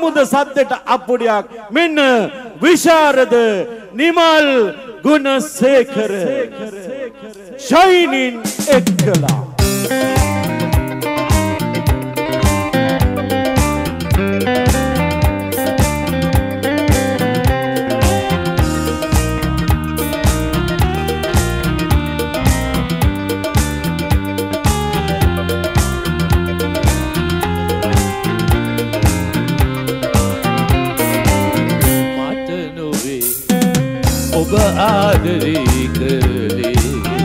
අමුද සද්දට අප්පුඩියක් මෙන්න විශාරද නිමල් ගුණසේකර ශයිනින් එක්කලා ඔබ ආදරේ කළේ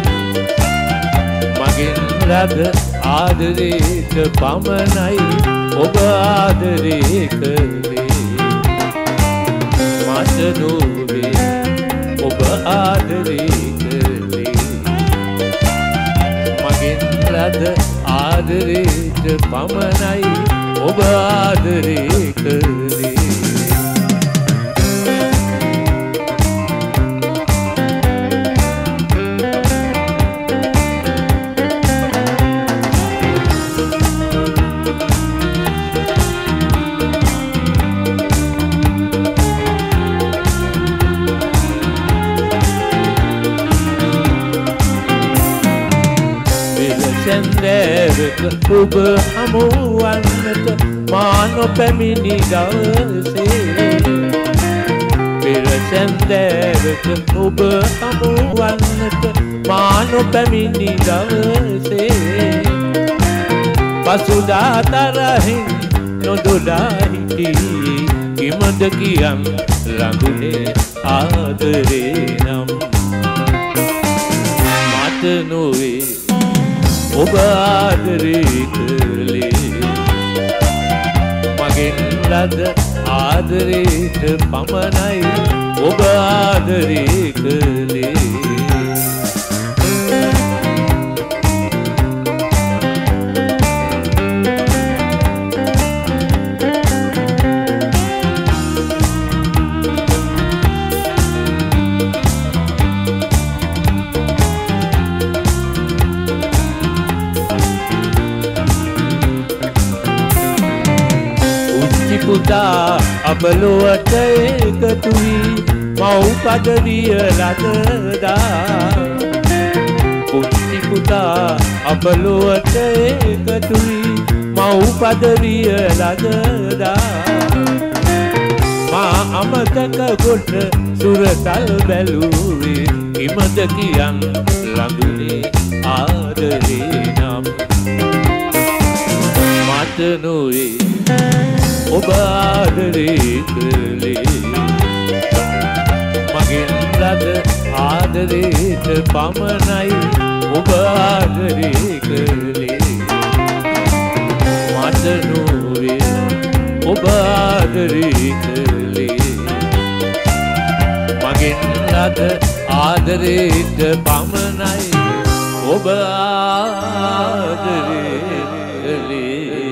මගෙන් රද ආදරේට පමණයි ඔබ ආදරේ කළේ මට නොවේ ඔබ ආදරේ කළේ මගෙන් රද ආදරේට පමණයි ඔබ ආදරේ කළේ ඔබ හමුවන්නට මා නොපැමිණි දවසේ පෙර සැන්දෑවක ඔබ හමුවන්නට මා නොපැමිණි දවසේ පසුදා තරහින් නොදොඩා හිටී කිමද කියන් ළඟුනේ ආදරේ නම් මට නොවේ ඔබ ආදරේ කළේ මගෙන් ලද ආදරේට පමණයි ඔබ ආදරේ කළේ පුතා අපලොවට එකතු වී මව් පදවිය ලදදා පුංචි පුතා අපලොවට එකතු වී මව් පදවිය ලදදා මා අමතක කොට සුරතල් බැලුවේ කිමද කියන් ළඟුනේ ආදරේ නම් මට නොවේ ඔබ ආදරේ කළේ මගෙන් ලද ආදරේට පමණයි ඔබ ආදරේ කළේ මට නොවේ ඔබ ආදරේ කළේ මගෙන් ලද ආදරේට පමණයි ඔබ ආදරේ කළේ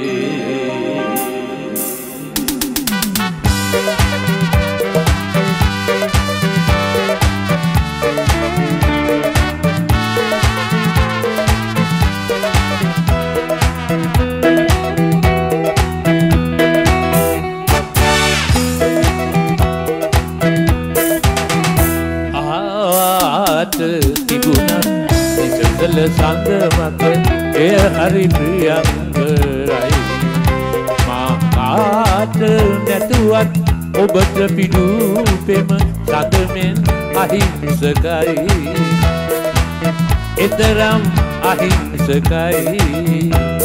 සඳ මත එය හරි ප්‍රියංකරයි මා කාට නැතුවත් ඔබට පිඩුපෙම සඳමෙන් අහිංසකයි එතරම් අහිංසකයි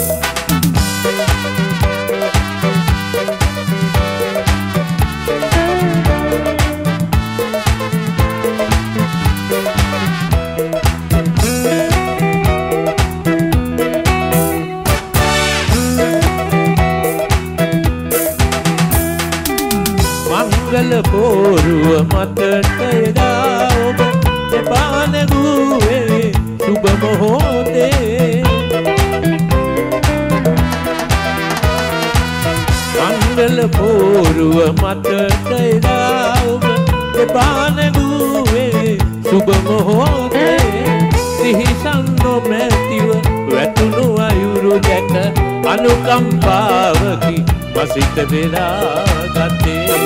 පෝරුව මතට එදා ඔබ එපා නැගුවේ සුබ මොහොතේ මංගල පෝරුව මතට එදා ඔබ එපා නැගුවේ සුබ මොහොතේ සිහිසන් නොමැතිව වැටුණු අයුරු අඳුරු දැක අනුකම්පාවකි මසිත වෙලා ගත්තේ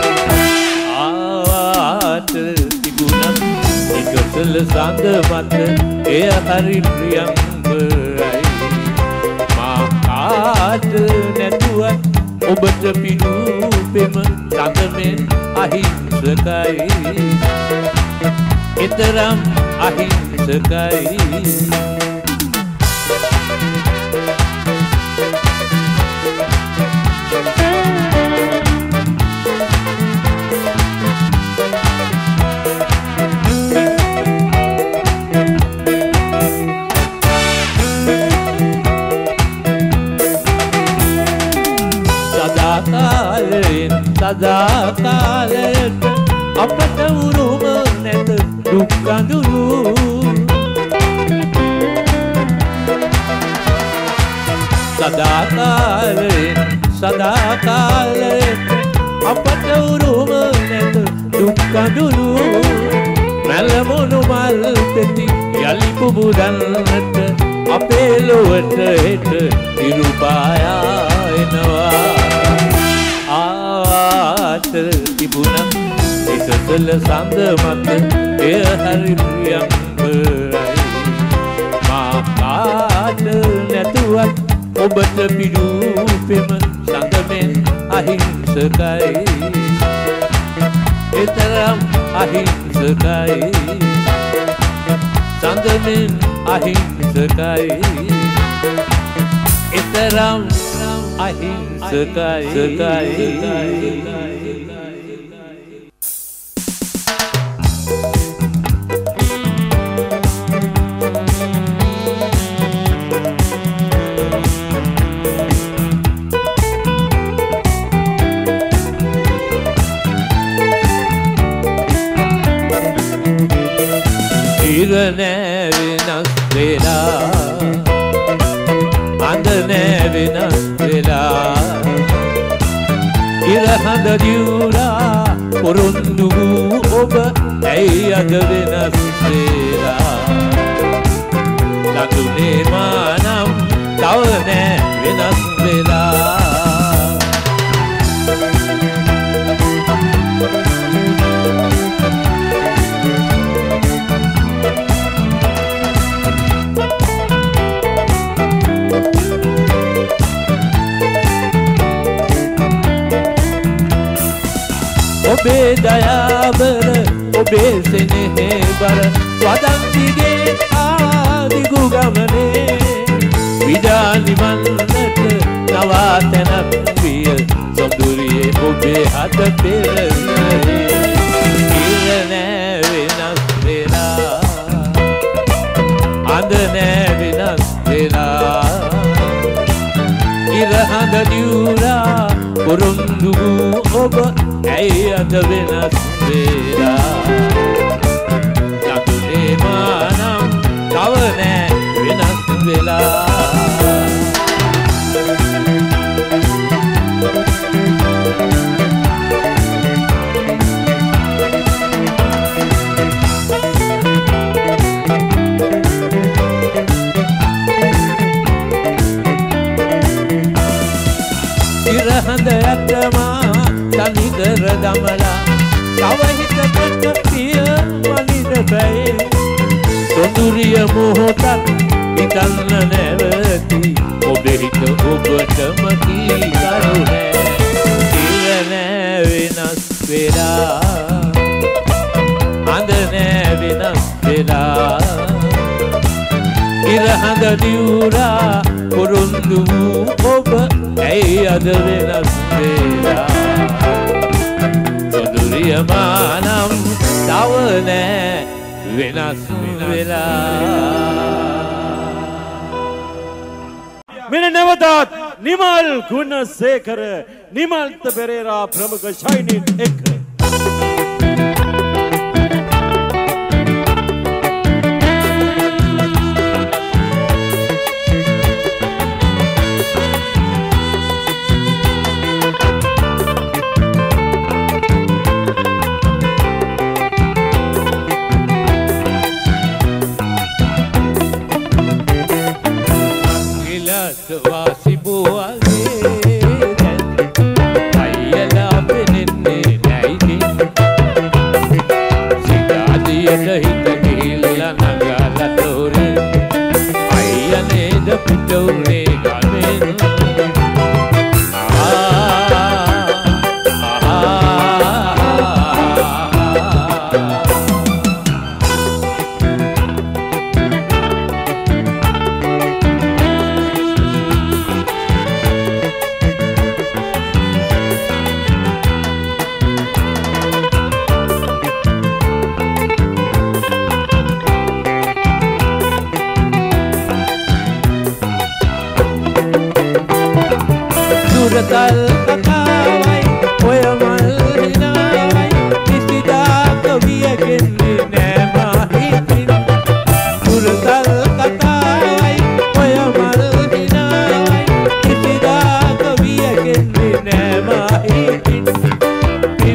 ආවාට තිබුණත් එකසල සඳ මත එය හරි ප්‍රියම්බරයි මා කාට නැතුවත් ඔබට පිඩූපෙම සඳමෙන් අහිංසකයි එතරම් අහිංසකයි සදාකාලයට අපට උරුම නැත දුක් අඳුරු සදාකාලයට අපට උරුම නැත දුක් අඳුරු මැලමුණු මල් පෙති යලි පුබුදන්නට අපේ ලොවට හෙට ඉරුපායා එනවා ආට තිබුණත් එකසල සඳ මත එය හරි ප්‍රියම්බරයි මා කාට නැතුවත් ඔබට පිඩූපෙම සඳමෙන් අහිංසකයි එතරම් අහිංසකයි සඳමෙන් අහිංසකයි එතරම් අහිංසකයි ඉර නෑ වෙනස් වෙලා අඳ නෑ වෙනස් වෙලා ඉර හඳ දියුලා පොරොන්දු වූ ඔබ ඇයි අද වෙනස් වෙලා ලකුණේ මානම් තව නෑ වෙනස් වෙලා ඔබේ දයාබර ඔබේ සෙනෙහේ බර වදන් දිගේ ආදිගු ගමනේ විඩා නිවන්නට නවාතැනක් විය සොඳුරියේ ඔබේ හද පෙරේ ඉර නෑ වෙනස් වෙලා අඳ නෑ වෙනස් වෙලා ඉර හඳ දියුලා පොරොන්දු ඔබ ඇයි අද වෙනස් වෙලා ලකුණේ මානම් තව නෑ වෙනස් වෙලා ඉර හඳ ඇතමා තනිකර දමලා තව හිතකට පිය මනින බැයි සොඳුරිය මොහොතක් හිතන්න නැවති ඔබේ හිත ඔබටම කී කරුණෑ ඉර නෑ වෙනස් වෙලා අඳ නෑ වෙනස් වෙලා ඉර හඳ දියුලා පොරොන්දු වූ ඔබ ඇයි අද වෙනස් වෙලා සොඳුරිය මානම් තව නෑ වෙනස් වෙලා මෙන්න නැවතත් නිමල් ගුණසේකර නිමල්ත පෙරේරා ප්‍රමුඛ ශෛලින් එක්ක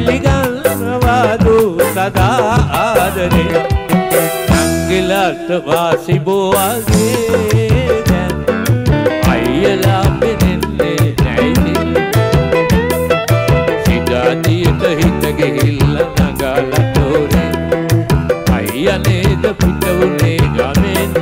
පිළිගන්නවාදු සදා ආදරේ නංගිලාට වාසි බෝවගේ දැන් අයියලා පෙනෙන්නේ නැයිනේ සිතාදියට හිත ගිහිල්ලා නගලා තෝරේ අයියා නේද පිට උනේ ගමෙන්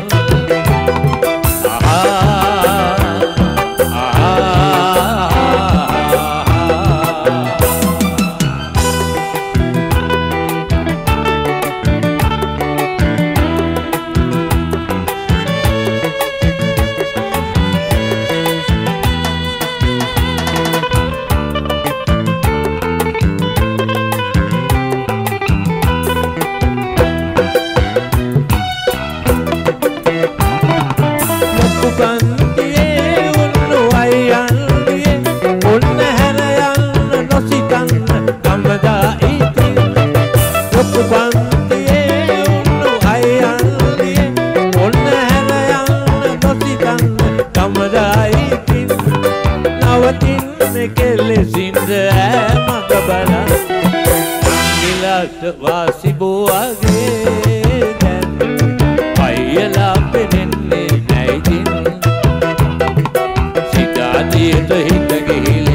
වාසි බෝවගේ දැන් අයියලා පෙනෙන්නේ නැයිදින් සිතාදියට හිත ගිහිල්ලා